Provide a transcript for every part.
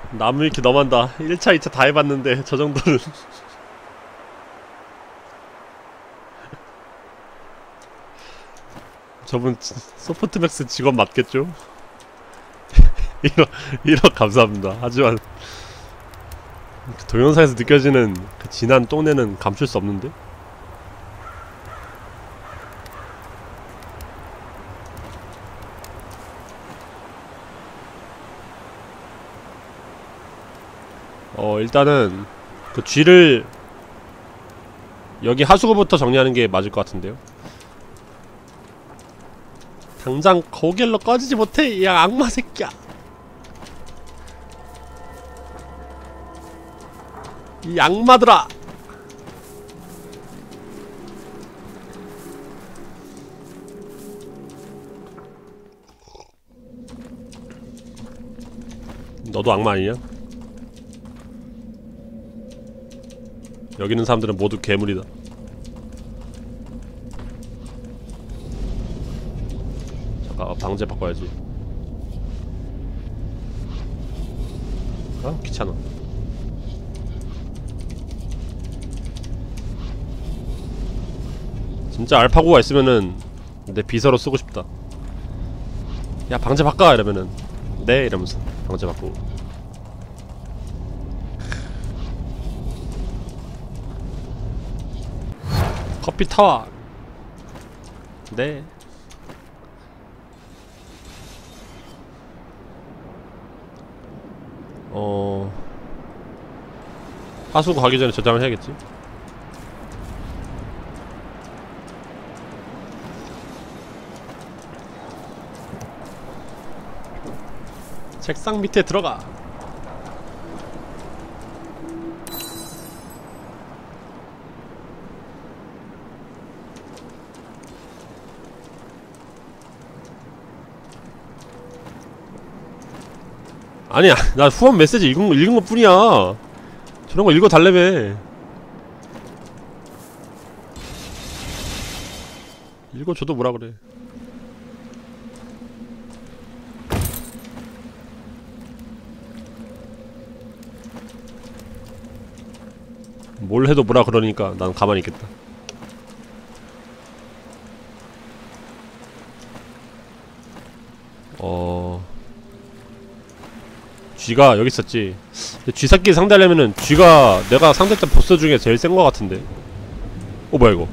나무 위키 너무한다. 1차 2차 다 해봤는데 저 정도는. 저분 소프트맥스 직원 맞겠죠? 1억 감사합니다. 하지만 동영상에서 느껴지는 그 진한 똥내는 감출 수 없는데? 일단은 그 쥐를 여기 하수구부터 정리하는 게 맞을 것 같은데요? 당장 거길로 꺼지지 못해, 이 악마 새끼야! 이 악마들아! 너도 악마 아니냐? 여기 있는 사람들은 모두 괴물이다. 잠깐 방제 바꿔야지. 아 귀찮아. 진짜 알파고가 있으면은 내 비서로 쓰고 싶다. 야 방제 바꿔 이러면은 네 이러면서 방제 바꾸고. 커피 타와. 네. 하수구 가기 전에 저장을 해야겠지. 책상 밑에 들어가. 아니야, 나 후원 메시지 읽은 것 뿐이야. 저런 거 읽어달래매. 읽어줘도 뭐라 그래. 뭘 해도 뭐라 그러니까 난 가만히 있겠다. 쥐가 여기 있었지. 근데 쥐새끼 상대하려면은 쥐가 내가 상대했던 보스 중에 제일 센 거 같은데. 뭐야 이거.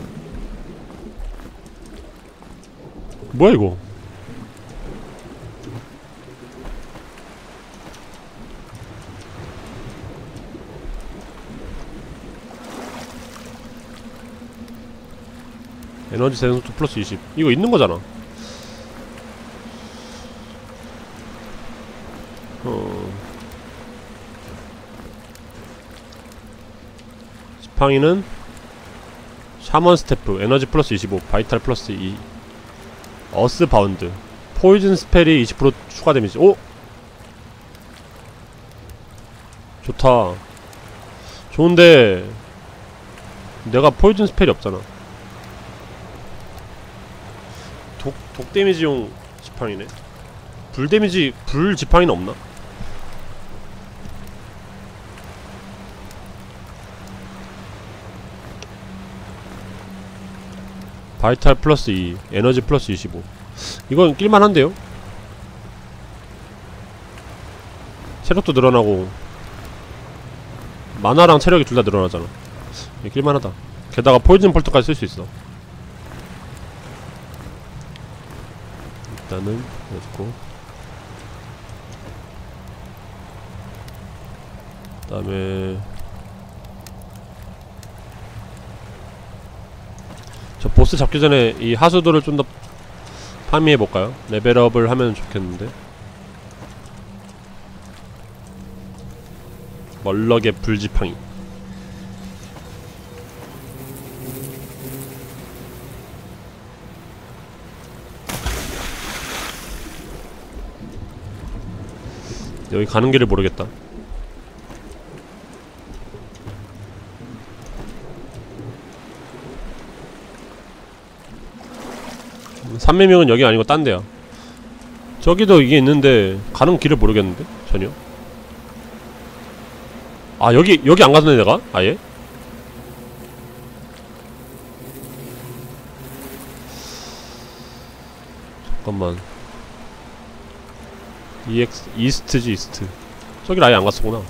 뭐야 이거. 에너지 생성도 플러스 20. 이거 있는 거잖아. 지팡이는 샤먼 스태프 에너지 플러스 25 바이탈 플러스 2 어스 바운드 포이즌 스펠이 20% 추가 데미지. 오! 좋다. 좋은데 내가 포이즌 스펠이 없잖아. 독 데미지용 지팡이네. 불 데미지 불 지팡이는 없나? 바이탈 플러스 2 에너지 플러스 25. 이건 낄만한데요? 체력도 늘어나고 마나랑 체력이 둘 다 늘어나잖아. 이게 낄만하다. 게다가 포이즌 폴터까지 쓸 수 있어. 일단은 해주고 그 다음에 저 보스 잡기 전에 이 하수도를 좀 더 파밍해볼까요? 레벨업을 하면 좋겠는데. 멀럭의 불지팡이. 여기 가는 길을 모르겠다. 산매명은 여기 아니고 딴 데야. 저기도 이게 있는데 가는 길을 모르겠는데? 전혀. 아 여기 안 갔네 내가? 아예? 잠깐만. EX 이스트지 이스트. 저길 아예 안 갔었구나.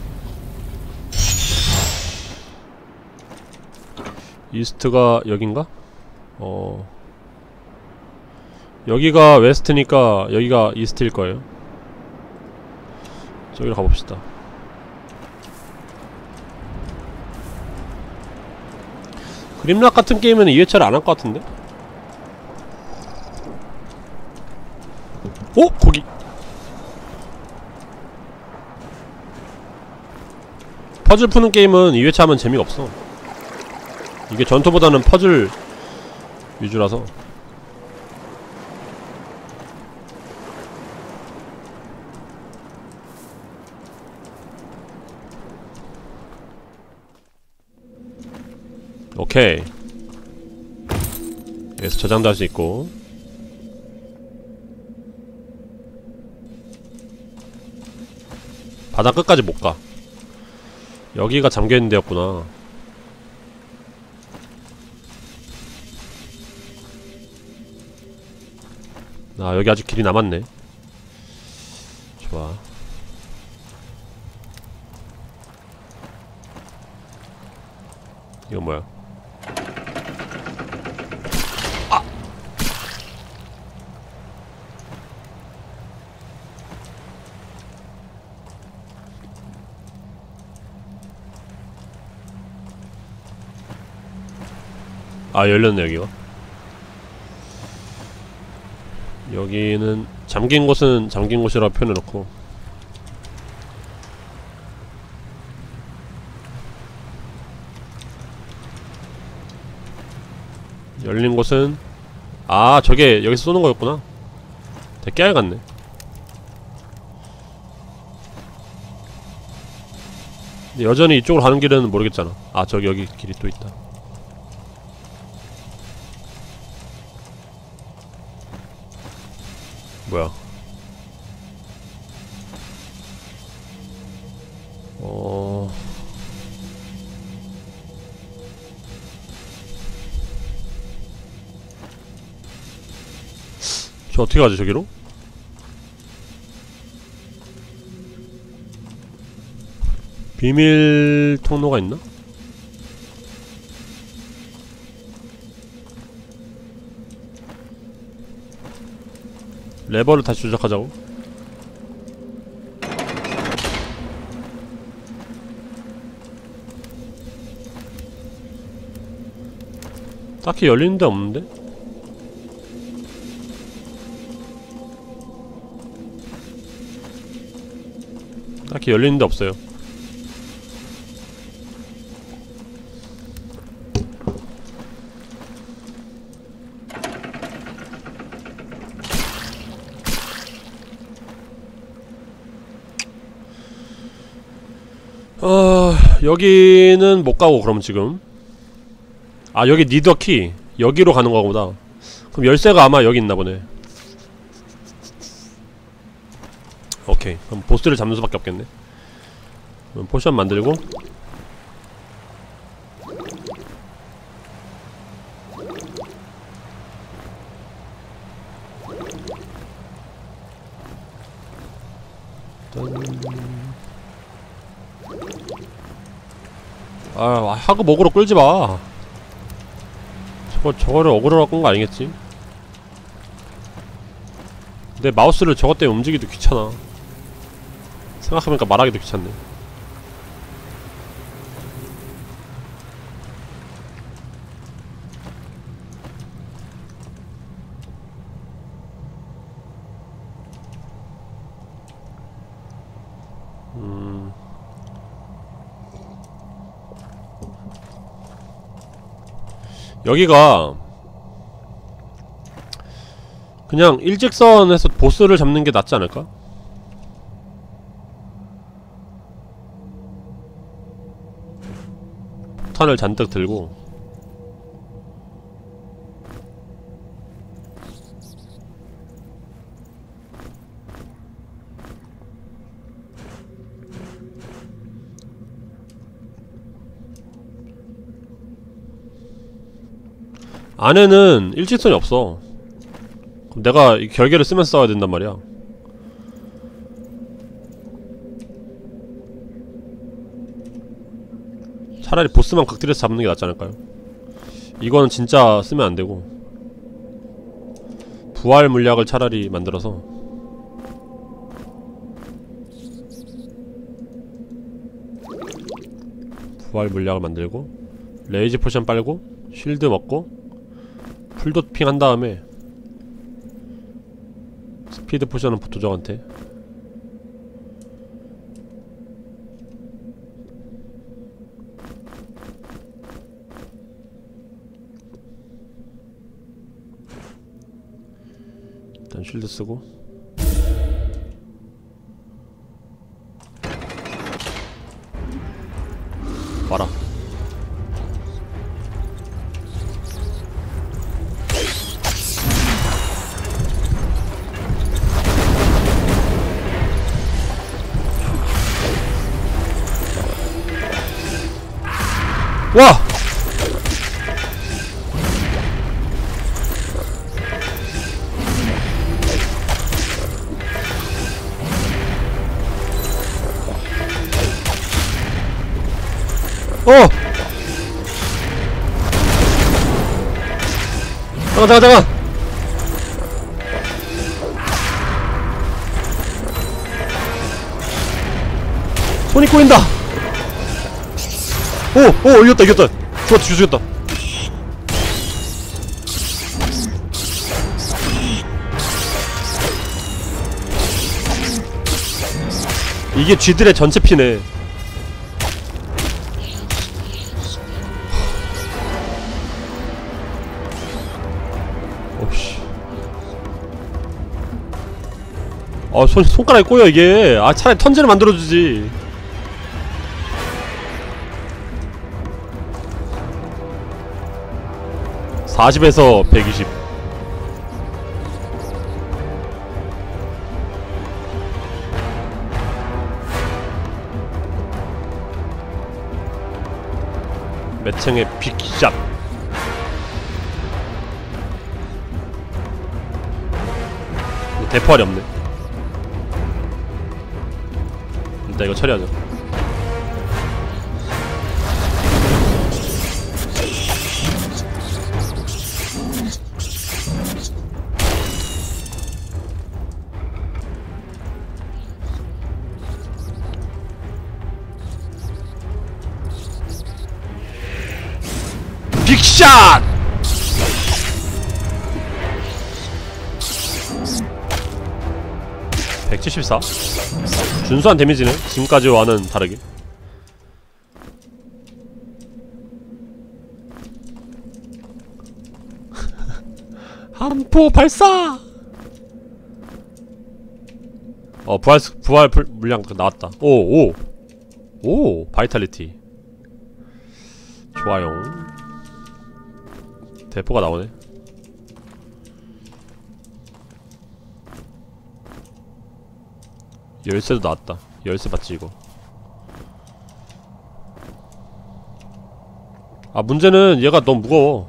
이스트가 여긴가? 여기가 웨스트니까 여기가 이스트일 거예요. 저기로 가봅시다. 그림락 같은 게임은 2회차를 안 할 것 같은데? 오! 거기! 퍼즐 푸는 게임은 2회차 하면 재미가 없어. 이게 전투보다는 퍼즐 위주라서. 오케이. 여기서 저장도 할 수 있고. 바닥 끝까지 못 가. 여기가 잠겨있는 데였구나. 아, 여기 아직 길이 남았네. 좋아. 이건 뭐야? 아! 아, 열렸네, 여기가. 여기는 잠긴 곳은 잠긴 곳이라고 표현해놓고, 열린 곳은, 아, 저게 여기서 쏘는 거였구나. 되게 깨알 같네. 근데 여전히 이쪽으로 가는 길은 모르겠잖아. 아, 저기 여기 길이 또 있다. 뭐야? 저 어떻게 가지, 저기로? 비밀 통로가 있나? 레버를 다시 조작하자고? 딱히 열리는 데 없는데? 딱히 열리는 데 없어요. 여기는 못 가고, 그럼 지금. 아, 여기 니더키. 여기로 가는 거구나. 그럼 열쇠가 아마 여기 있나 보네. 오케이. 그럼 보스를 잡는 수밖에 없겠네. 그럼 포션 만들고. 아, 하고 목으로 끌지 마. 저거를 어그로로 끈 거 아니겠지? 내 마우스를 저것 때문에 움직이기도 귀찮아. 생각해보니까 말하기도 귀찮네. 여기가 그냥 일직선에서 보스를 잡는 게 낫지 않을까? 폭탄을 잔뜩 들고. 안에는 일직선이 없어. 그럼 내가 이 결계를 쓰면서 싸워야 된단 말이야. 차라리 보스만 극딜해서 잡는 게 낫지 않을까요? 이거는 진짜 쓰면 안 되고 부활 물약을 차라리 만들어서 부활 물약을 만들고 레이지 포션 빨고 쉴드 먹고 풀도핑 한 다음에 스피드 포션은 도적한테 일단 쉴드 쓰고 와라. 와! 잠깐. 손이 꼬인다. 이겼다. 죽였다. 이게 쥐들의 전체 피네. 손가락이 꼬여 이게. 차라리 턴제를 만들어주지. (40에서 120) 매칭의 빅샷. 대포알이 없네. 일단 이거 처리하자. 빅샷! (174) 준수한 데미지네. 지금까지와는 다르게. 한포 발사! 부활 물량 나왔다. 오! 바이탈리티. 좋아요. 대포가 나오네. 열쇠도 나왔다. 열쇠 맞지 이거. 문제는 얘가 너무 무거워.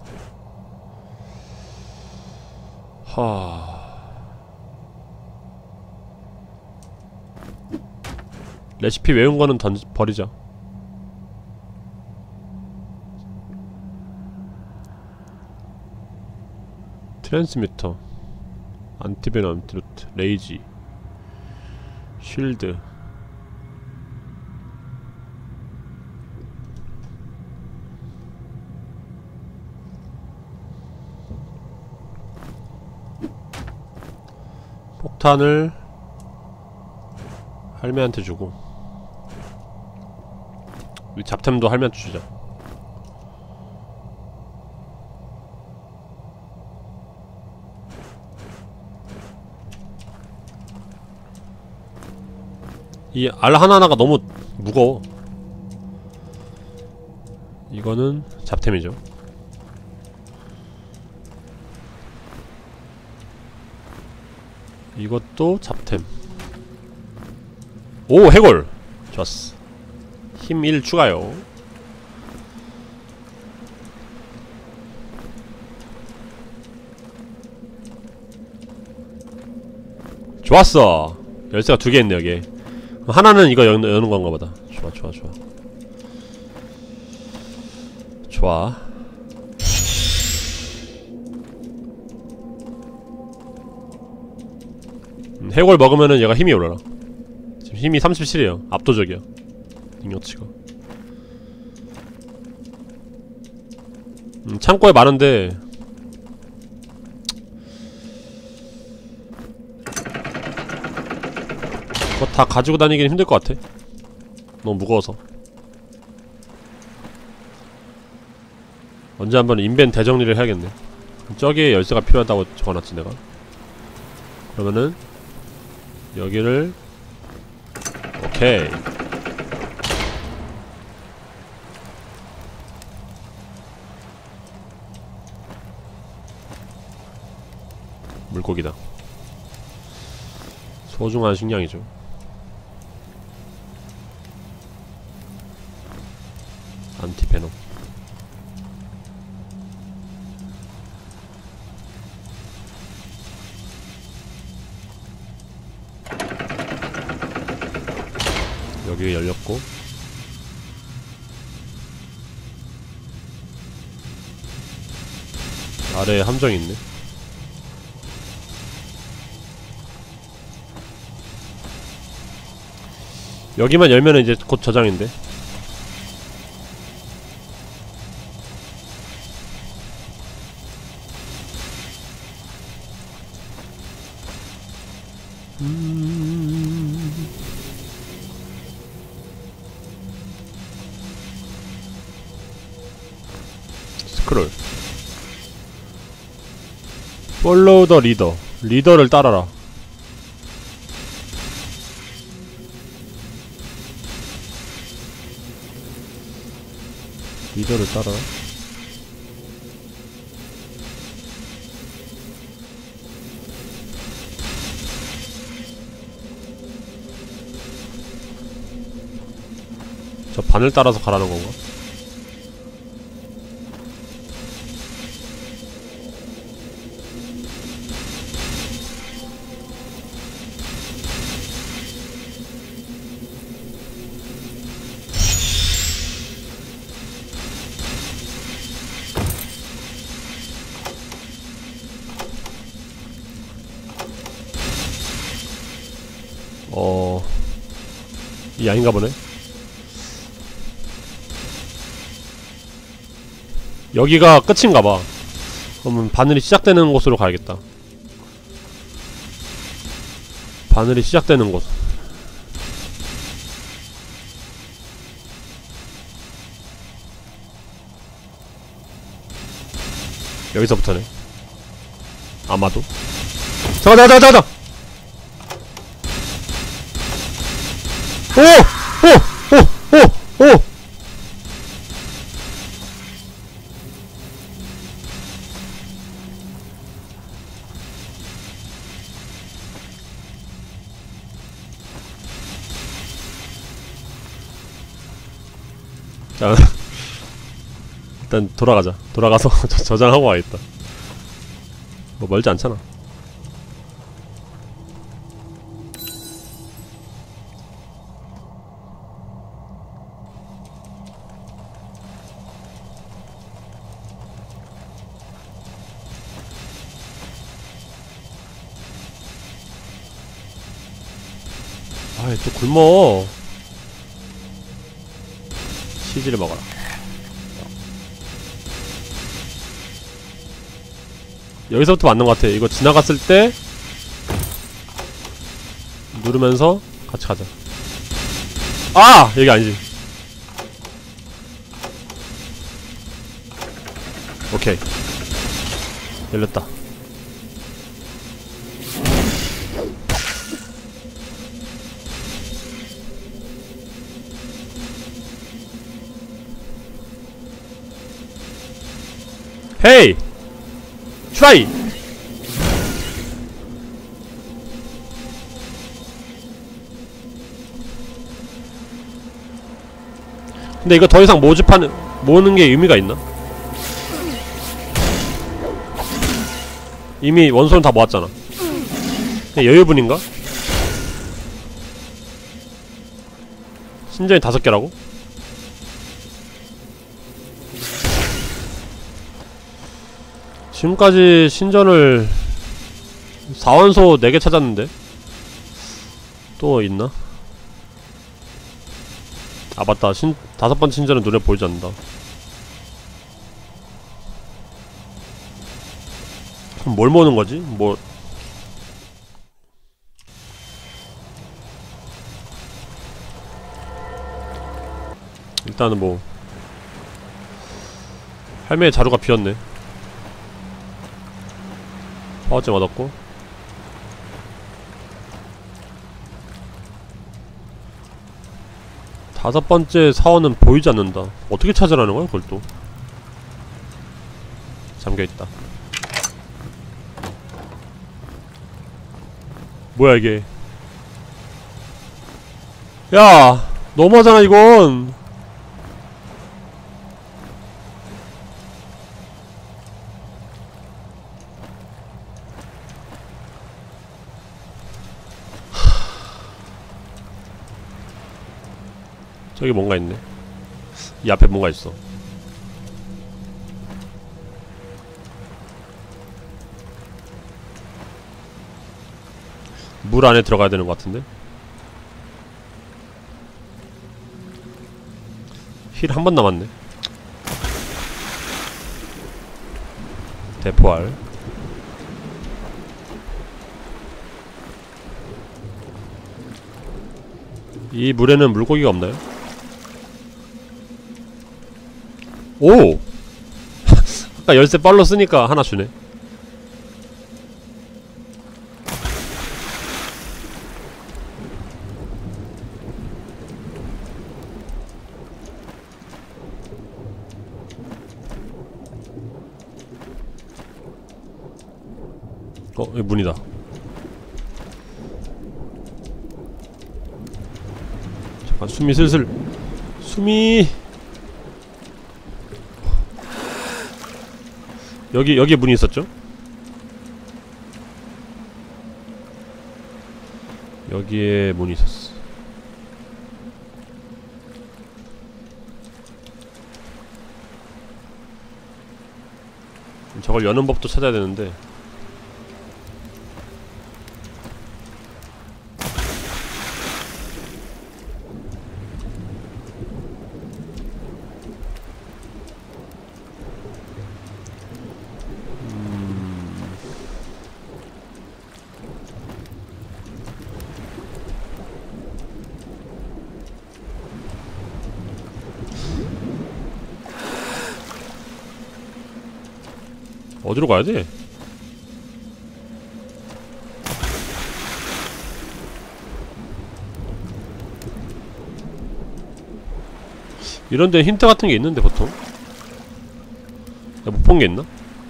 레시피 외운 거는 버리자. 트랜스미터, 안티베놈, 안티루트, 레이지, 쉴드. 폭탄을 할매한테 주고 이 잡템도 할매한테 주자. 이 알 하나하나가 너무 무거워. 이거는 잡템이죠. 이것도 잡템. 오! 해골! 좋았어. 힘 1 추가요. 좋았어. 열쇠가 2개 있네 여기. 하나는 이거 여는 건가 보다. 좋아 좋아 좋아. 좋아. 해골 먹으면은 얘가 힘이 올라라. 지금 힘이 37이에요 압도적이야 능력치가. 창고에 많은데 그거 다 가지고 다니기는 힘들 것 같아. 너무 무거워서. 언제 한번 인벤 대정리를 해야겠네. 저기에 열쇠가 필요하다고 적어놨지 내가. 그러면은 여기를 오케이. 물고기다. 소중한 식량이죠. 안티페놈. 여기 열렸고 아래에 함정이 있네. 여기만 열면은 이제 곧 저장인데. 스크롤. Follow the leader. 리더를 따라라. 리더를 따라라. 저 바늘 따라서 가라는 건가? 이 아닌가 보네. 여기가 끝인가봐. 그러면 바늘이 시작되는 곳으로 가야겠다. 바늘이 시작되는 곳. 여기서부터네. 아마도. 잠깐. 오! 자, 일단 돌아가자. 돌아가서 저장하고 와야겠다. 뭐 멀지 않잖아. 아이, 또 굶어. 치즈를 먹어라. 여기서부터 맞는 것 같아. 이거 지나갔을 때 누르면서 같이 가자. 아! 여기 아니지. 오케이. 열렸다. 헤이! 트라이! 근데 이거 더 이상 모으는 게 의미가 있나? 이미 원소는 다 모았잖아. 그냥 여유분인가? 신전이 5개라고? 지금까지 신전을 4원소 4개 찾았는데 또 있나? 아 맞다, 5번째 신전은 눈에 보이지 않는다. 그럼 뭘 모으는 거지? 뭐 일단은 뭐 할매의 자루가 비었네. 파워잼 얻었고, 다섯 번째 사원은 보이지 않는다. 어떻게 찾으라는 거야 그걸 또. 잠겨있다. 뭐야 이게. 야 너무하잖아 이건. 저기 뭔가 있네. 이 앞에 뭔가 있어. 물 안에 들어가야 되는 것 같은데? 힐 한 번 남았네. 대포알. 이 물에는 물고기가 없나요? 오! 아까 열쇠 빨로 쓰니까 하나 주네. 여기 문이다. 잠깐 숨이 슬슬. 숨이. 여기에 문이 있었죠? 여기에 문이 있었어. 저걸 여는 법도 찾아야 되는데. 어디로 가야 돼? 이런 데 힌트 같은 게 있는데 보통? 못 본 게 있나?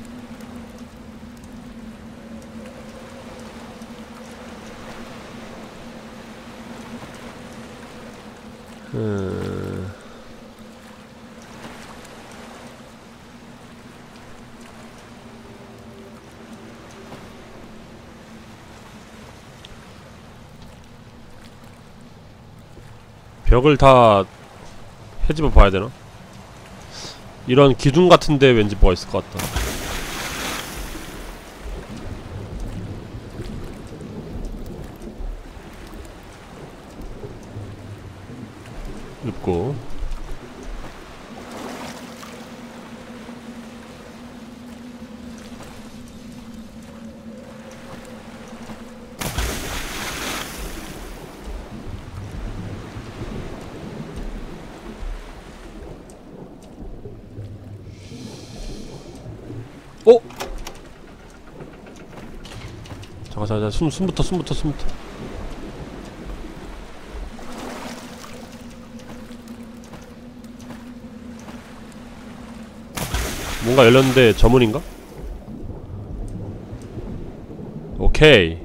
벽을 다 헤집어 봐야 되나? 이런 기둥 같은데 왠지 뭐가 있을 것 같다. 눕고. 어? 잠깐 숨부터 뭔가 열렸는데 저문인가? 오케이.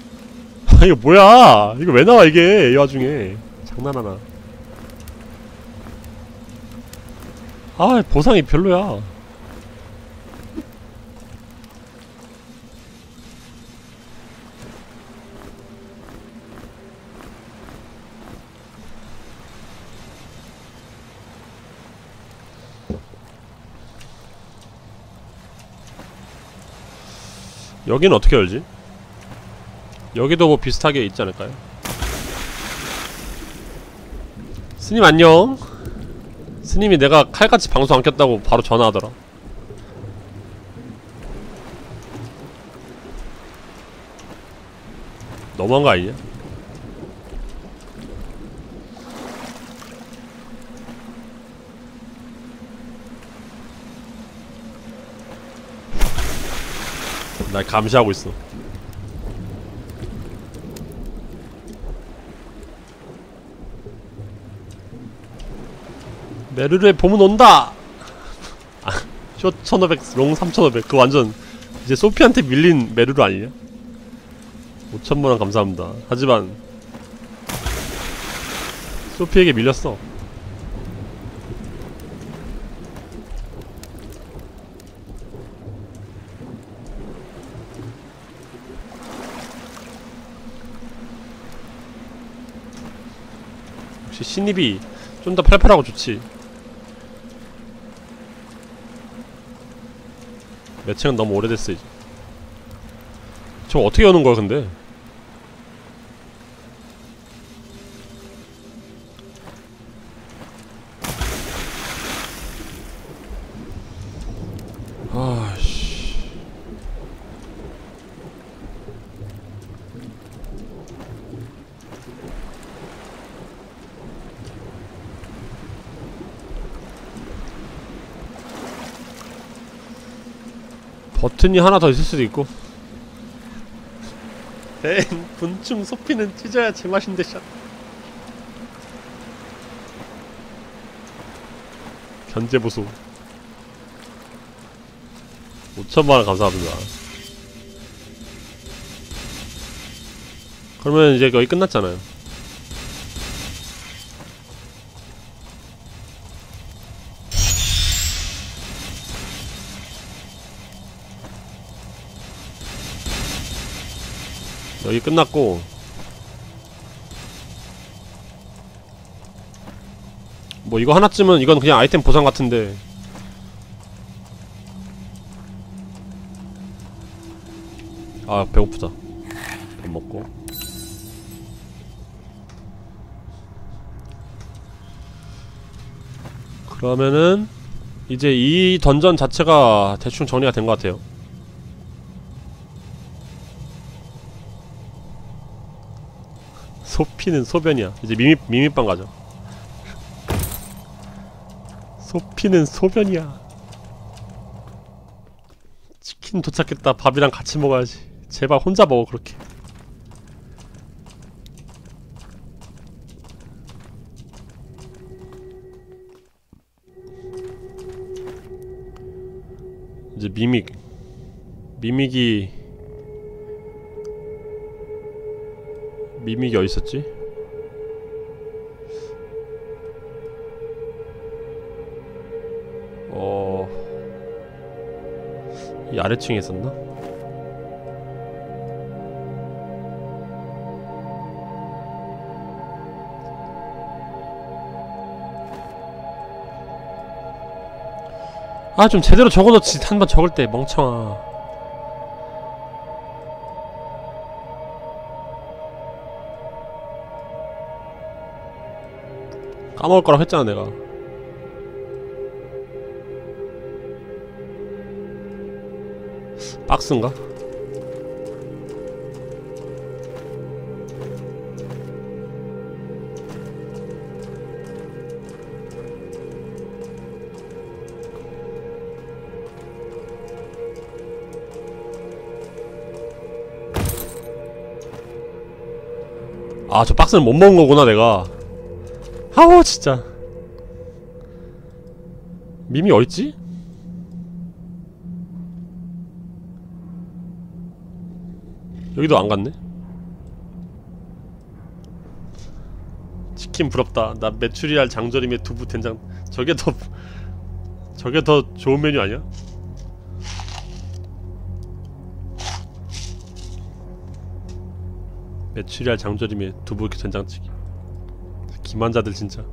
이거 뭐야? 이거 왜 나와 이게 이 와중에. 장난하나. 아, 보상이 별로야. 여기는 어떻게 열지? 여기도 뭐 비슷하게 있지 않을까요? 스님 안녕. 스님이 내가 칼같이 방송 안 켰다고 바로 전화하더라. 너무한 거 아니냐? 날 감시하고 있어. 메르르의 봄은 온다! 아, 쇼 1500, 롱 3500. 그거 완전 이제 소피한테 밀린 메르르 아니냐? 5천만원 감사합니다. 하지만 소피에게 밀렸어. 역시 신입이 좀 더 팔팔하고 좋지. 매칭은 너무 오래됐어 이제. 저거 어떻게 여는 거야 근데? 아씨. 버튼이 하나 더 있을 수도 있고. 에이, 분충 소피는 찢어야 제맛인데 샷. 견제보소. 5천만원 감사합니다. 그러면 이제 거의 끝났잖아요. 여기 끝났고 뭐 이거 하나쯤은 이건 그냥 아이템 보상 같은데 아 배고프다. 밥 먹고 그러면은 이제 이 던전 자체가 대충 정리가 된 것 같아요. 소피는 소변이야. 이제 미미빵 가자. 소피는 소변이야. 치킨 도착했다. 밥이랑 같이 먹어야지. 제발 혼자 먹어 그렇게. 이제 미믹이 어딨었지? 이 아래층에 있었나? 아 좀 제대로 적어놓지. 한번 적을 때 멍청아. 까먹을 거라고 했잖아 내가. 박스인가? 아 저 박스는 못 먹은 거구나 내가. 아우 진짜. 미미 어딨지? 여기도 안 갔네? 치킨 부럽다. 나 메추리알 장조림에 두부 된장. 저게 더 저게 더 좋은 메뉴 아니야? 메추리알 장조림에 두부 된장찌개. 기만자들 진짜.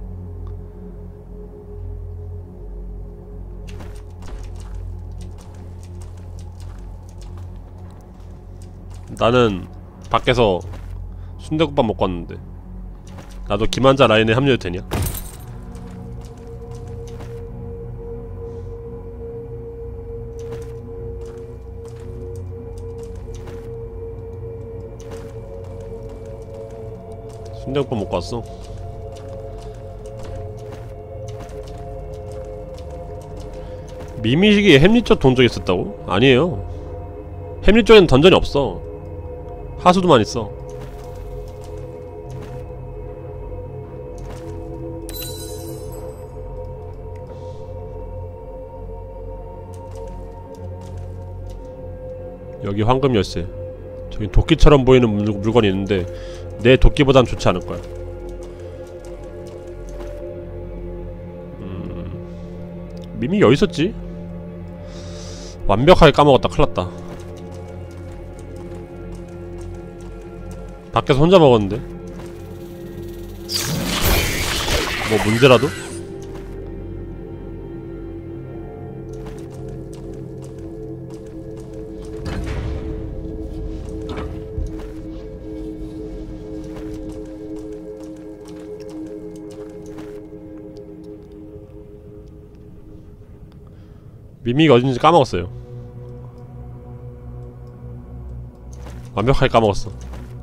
나는 밖에서 순대국밥 먹고 왔는데 나도 기만자 라인에 합류해도 되냐? 순대국밥 먹고 왔어. 미미식이 햄리 쪽 돈 적이 있었다고? 아니에요. 햄리 쪽에는 던전이 없어. 하수도만 있어. 여기 황금 열쇠. 저기 도끼처럼 보이는 물건이 있는데 내 도끼보단 좋지 않을 거야. 미미 어디 있었지? 완벽하게 까먹었다. 큰일났다. 밖에서 혼자 먹었는데 뭐 문제라도? 미미가 어딘지 까먹었어요. 완벽하게 까먹었어.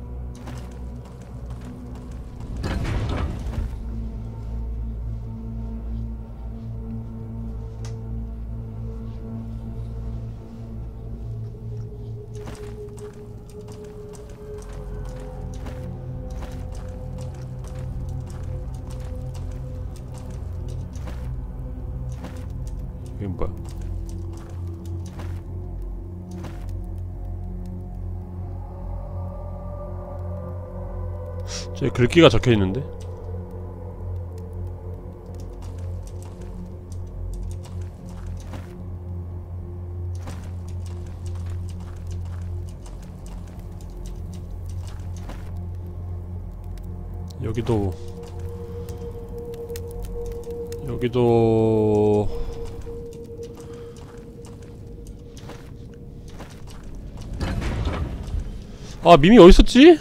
이건 뭐야? 저기 글귀가 적혀있는데? 여기도 아, 미미 어딨었지?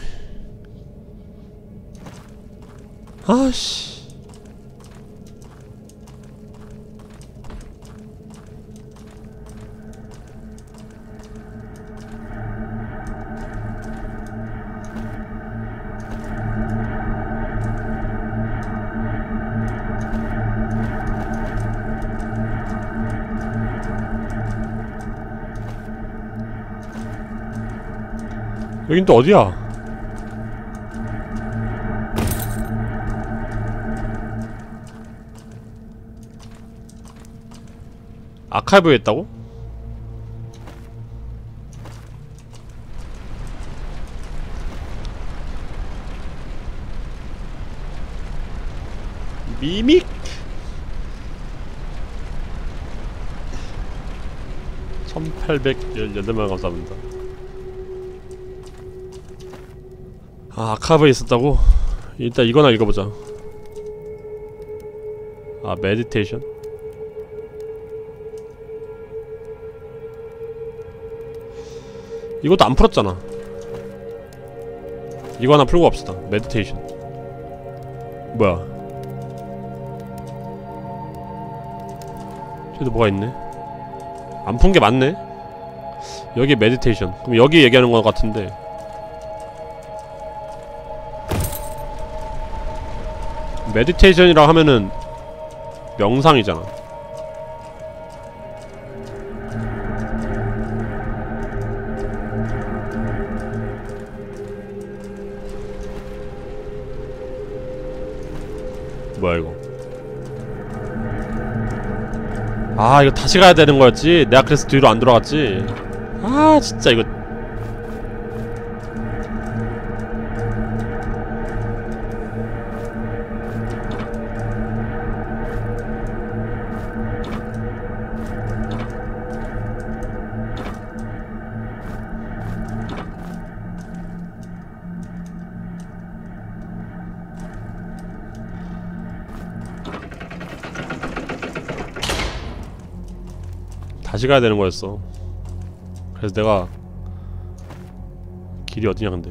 아씨. 여긴 또 어디야? 아카이브에 있다고? 미믹? 1818만 감사합니다. 아, 아카이브에 있었다고? 일단 이거나 읽어보자. 아, 메디테이션? 이것도 안 풀었잖아. 이거 하나 풀고 갑시다. 메디테이션. 뭐야? 저기도 뭐가 있네? 안 푼 게 맞네? 여기 메디테이션. 그럼 여기 얘기하는 것 같은데. 메디테이션이라 하면은 명상이잖아. 뭐야 이거? 아, 이거 다시 가야 되는 거였지? 내가 그래서 뒤로 안 돌아갔지? 아, 진짜 이거. 다시 가야 되는 거였어. 그래서 내가 길이 어디냐 근데.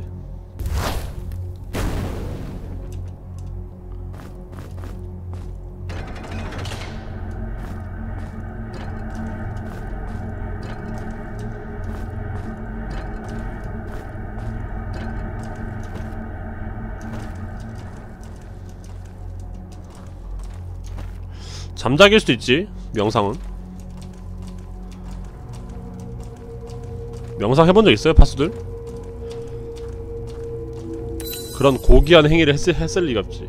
잠자기일 수도 있지. 명상은. 명상 해본 적 있어요 파수들? 그런 고귀한 행위를 했을 리가 없지.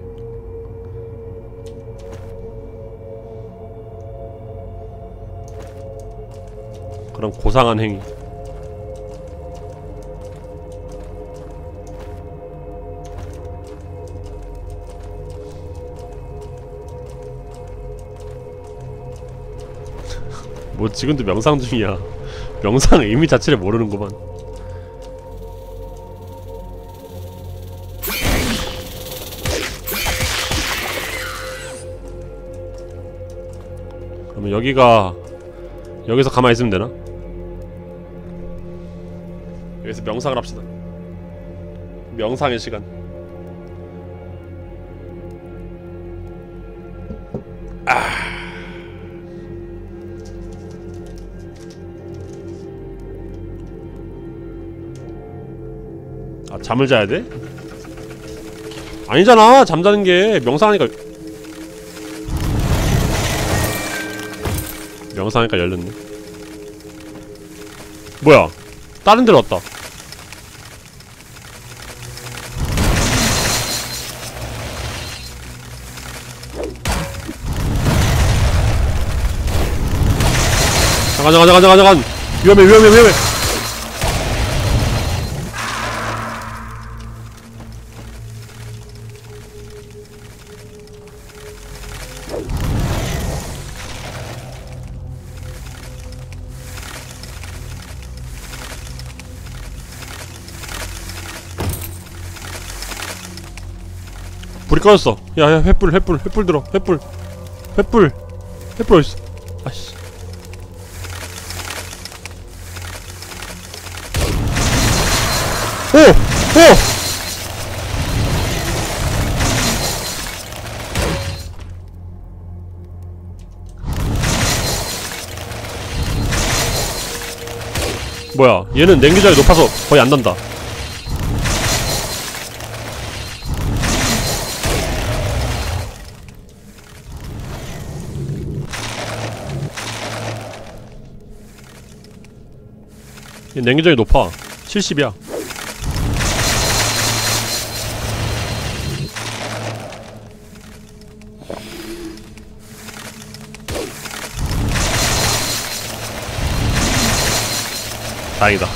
그런 고상한 행위. 뭐 지금도 명상 중이야. 명상 의미 자체를 모르는구만. 그러면 여기서 가만히 있으면 되나? 여기서 명상을 합시다. 명상의 시간. 아, 잠을 자야 돼? 아니잖아. 잠자는 게 명상하니까. 명상하니까 열렸네. 뭐야? 다른 데로 왔다. 잠깐. 위험해. 불이 꺼졌어. 야, 횃불 들어. 횃불 어딨어? 아씨. 오! 뭐야? 얘는 냉기장이 높아서 거의 안 난다. 얘 냉기장이 높아. 70이야. 다행이다.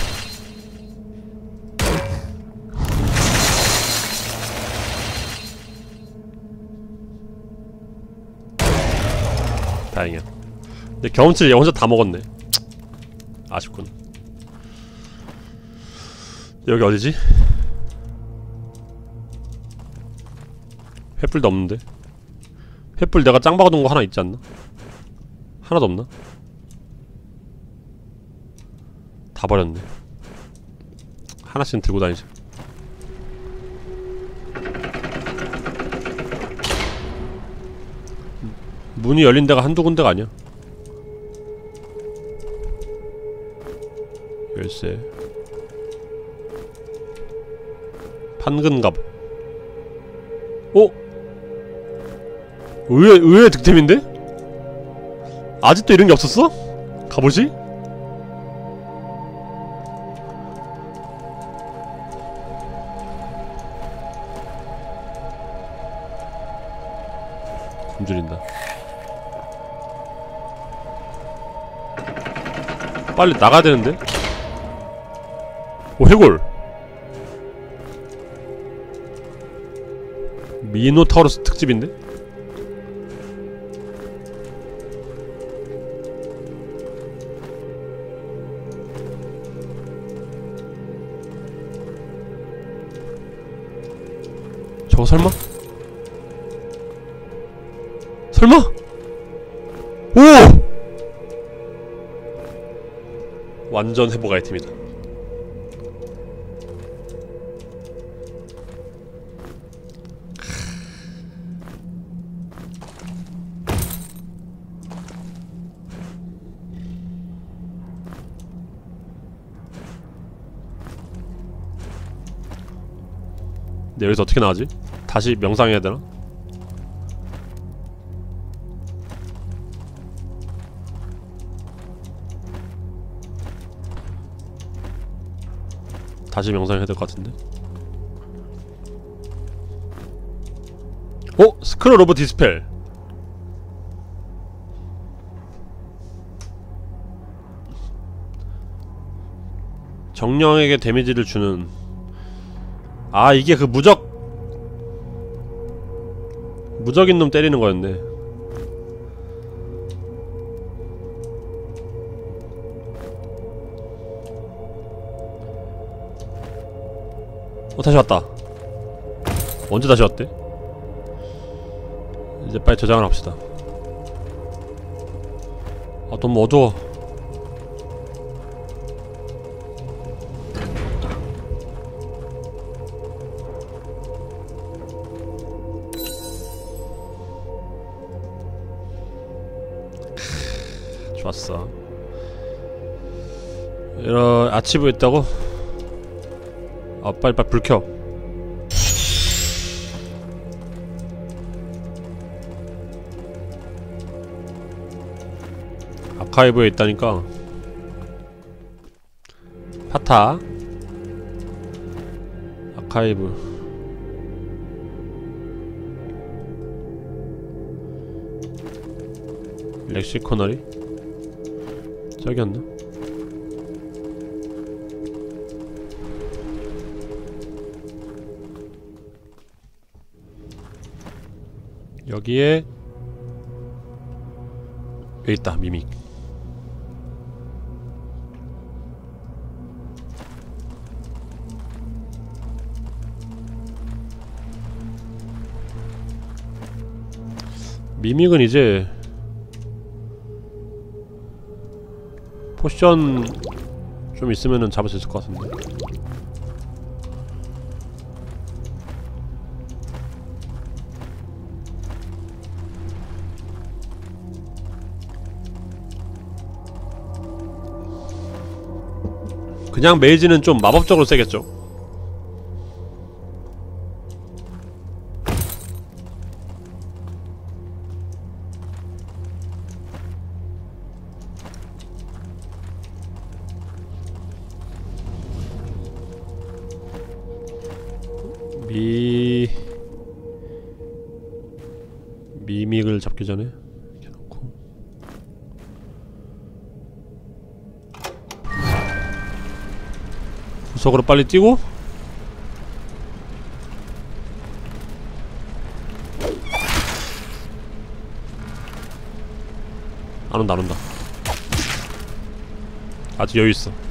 다행이야. 근데 경험치를 얘 혼자 다 먹었네. 아쉽군. 여기 어디지? 횃불도 없는데? 횃불 내가 짱 박아둔 거 하나 있지 않나? 하나도 없나? 다 버렸네. 하나씩은 들고 다니자. 문이 열린 데가 한두 군데가 아니야. 열쇠. 판근갑. 어? 의외의 득템인데? 아직도 이런게 없었어? 가보지? 굶주린다. 빨리 나가야 되는데? 오, 해골! 미노타우루스 특집인데? 저거 설마? 설마? 오! 완전 회복 아이템이다. 근데 여기서 어떻게 나가지? 다시 명상해야 되나? 다시 명상해야 될 것 같은데? 스크롤 오브 디스펠! 정령에게 데미지를 주는. 아, 이게 그 무적인 놈 때리는 거였네. 다시 왔다. 언제 다시 왔대? 이제 빨리 저장을 합시다. 아, 너무 어두워. 좋았어. 이런 아치브 있다고? 아, 빨리 불 켜. 아카이브에 있다니까. 파타 아카이브. 렉시코너리? 저기였나? 여기에 여기 있다. 미믹. 미믹은 이제 포션 좀 있으면은 잡을 수 있을 것 같은데. 그냥 메이지는 좀 마법적으로 세겠죠? 미믹을 잡기 전에 이렇게 놓고. 구석으로 빨리 뛰고. 안 온다. 아직 여유 있어.